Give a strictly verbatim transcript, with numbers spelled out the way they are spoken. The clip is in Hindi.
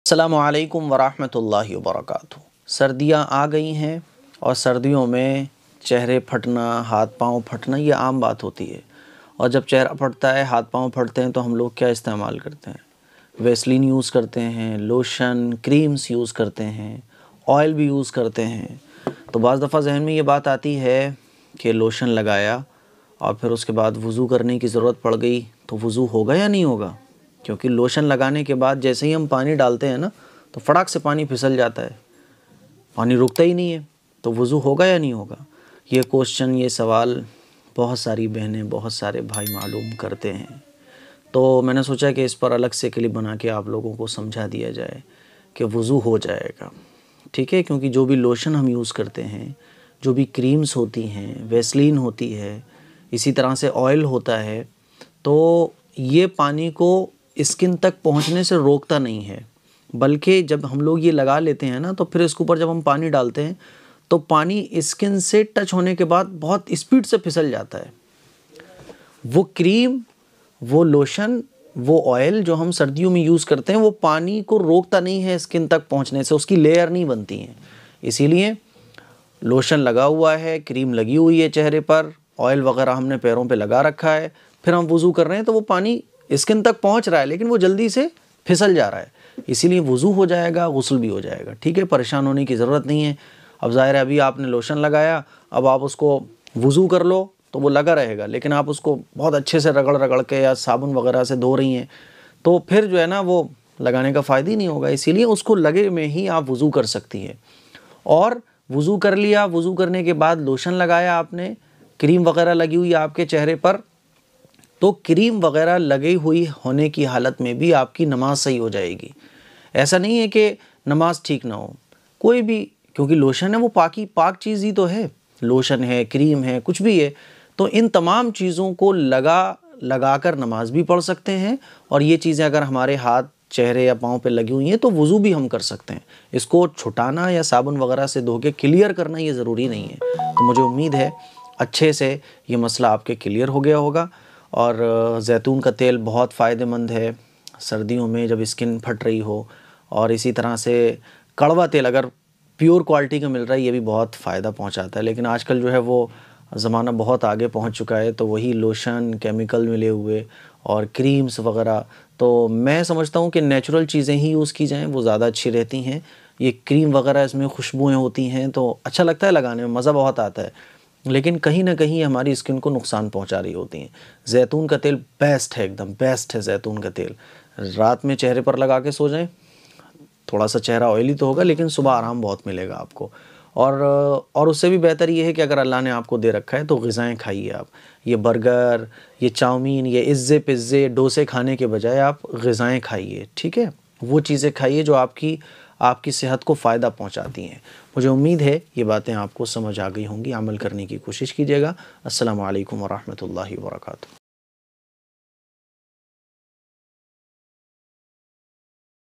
अस्सलामु अलैकुम वरहमतुल्लाहि वबरकातुहू। सर्दियाँ आ गई हैं और सर्दियों में चेहरे फटना, हाथ पाँव फटना ये आम बात होती है। और जब चेहरा फटता है, हाथ पाँव फटते हैं तो हम लोग क्या इस्तेमाल करते हैं? वैसलीन यूज़ करते हैं, लोशन, क्रीम्स यूज़ करते हैं, ऑयल भी यूज़ करते हैं। तो बाज़ दफ़ा ज़हन में ये बात आती है कि लोशन लगाया और फिर उसके बाद वुज़ू करने की ज़रूरत पड़ गई तो वुज़ू होगा या नहीं होगा? क्योंकि लोशन लगाने के बाद जैसे ही हम पानी डालते हैं ना तो फटाक से पानी फिसल जाता है, पानी रुकता ही नहीं है। तो वुज़ू होगा या नहीं होगा? ये क्वेश्चन, ये सवाल बहुत सारी बहनें, बहुत सारे भाई मालूम करते हैं। तो मैंने सोचा कि इस पर अलग से क्लिप बना के आप लोगों को समझा दिया जाए कि वुज़ू हो जाएगा, ठीक है। क्योंकि जो भी लोशन हम यूज़ करते हैं, जो भी क्रीम्स होती हैं, वैसलीन होती है, इसी तरह से ऑयल होता है, तो ये पानी को स्किन तक पहुंचने से रोकता नहीं है। बल्कि जब हम लोग ये लगा लेते हैं ना तो फिर इसके ऊपर जब हम पानी डालते हैं तो पानी स्किन से टच होने के बाद बहुत स्पीड से फिसल जाता है। वो क्रीम, वो लोशन, वो ऑयल जो हम सर्दियों में यूज़ करते हैं वो पानी को रोकता नहीं है स्किन तक पहुंचने से, उसकी लेयर नहीं बनती है। इसीलिए लोशन लगा हुआ है, क्रीम लगी हुई है चेहरे पर, ऑयल वगैरह हमने पैरों पे लगा रखा है, फिर हम वुज़ू कर रहे हैं तो वो पानी स्किन तक पहुंच रहा है लेकिन वो जल्दी से फिसल जा रहा है। इसीलिए वुज़ू हो जाएगा, गुस्ल भी हो जाएगा, ठीक है। परेशान होने की ज़रूरत नहीं है। अब ज़ाहिर है अभी आपने लोशन लगाया, अब आप उसको वुज़ू कर लो तो वो लगा रहेगा, लेकिन आप उसको बहुत अच्छे से रगड़ रगड़ के या साबुन वगैरह से धो रही हैं तो फिर जो है ना वो लगाने का फ़ायदा ही नहीं होगा। इसीलिए उसको लगे में ही आप वुज़ू कर सकती है। और वुज़ू कर लिया, वुज़ू करने के बाद लोशन लगाया आपने, क्रीम वगैरह लगी हुई आपके चेहरे पर, तो क्रीम वगैरह लगी हुई होने की हालत में भी आपकी नमाज सही हो जाएगी। ऐसा नहीं है कि नमाज ठीक ना हो, कोई भी, क्योंकि लोशन है वो पाकी पाक चीज़ ही तो है। लोशन है, क्रीम है, कुछ भी है, तो इन तमाम चीज़ों को लगा लगा कर नमाज भी पढ़ सकते हैं। और ये चीज़ें अगर हमारे हाथ, चेहरे या पाँव पे लगी हुई हैं तो वुज़ू भी हम कर सकते हैं। इसको छुटाना या साबुन वगैरह से धो के क्लियर करना ये ज़रूरी नहीं है। तो मुझे उम्मीद है अच्छे से ये मसला आपके क्लियर हो गया होगा। और ज़ैतून का तेल बहुत फ़ायदेमंद है सर्दियों में जब स्किन फट रही हो। और इसी तरह से कड़वा तेल अगर प्योर क्वालिटी का मिल रहा है ये भी बहुत फ़ायदा पहुंचाता है। लेकिन आजकल जो है वो ज़माना बहुत आगे पहुंच चुका है, तो वही लोशन, केमिकल मिले हुए और क्रीम्स वगैरह, तो मैं समझता हूं कि नेचुरल चीज़ें ही यूज़ की जाएं, वो ज़्यादा अच्छी रहती हैं। ये क्रीम वगैरह, इसमें खुशबुएँ होती हैं तो अच्छा लगता है लगाने में, मज़ा बहुत आता है, लेकिन कहीं ना कहीं हमारी स्किन को नुकसान पहुंचा रही होती हैं। ज़ैतून का तेल बेस्ट है, एकदम बेस्ट है ज़ैतून का तेल। रात में चेहरे पर लगा के सो जाएं, थोड़ा सा चेहरा ऑयली तो होगा लेकिन सुबह आराम बहुत मिलेगा आपको। और और उससे भी बेहतर ये है कि अगर अल्लाह ने आपको दे रखा है तो ग़िज़ाएँ खाइए आप। ये बर्गर, ये चाउमीन, ये इज़्ज़े पिज़्ज़े, डोसे खाने के बजाय आप ग़िज़ाएँ खाइए, ठीक है। वो चीज़ें खाइए जो आपकी आपकी सेहत को फ़ायदा पहुंचाती हैं। मुझे उम्मीद है ये बातें आपको समझ आ गई होंगी, अमल करने की कोशिश कीजिएगा। अस्सलामु अलैकुम वरहमतुल्लाहि वबरकातुहू।